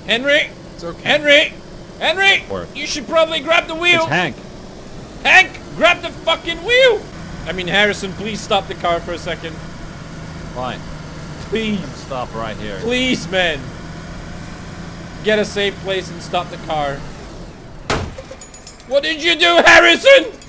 Henry! It's okay. Henry! Henry! Or- You should probably grab the wheel! It's Hank. Hank! Grab the fucking wheel! I mean, Harrison, please stop the car for a second. Fine. Please. Stop right here. Please, man. Get a safe place and stop the car. What did you do, Harrison?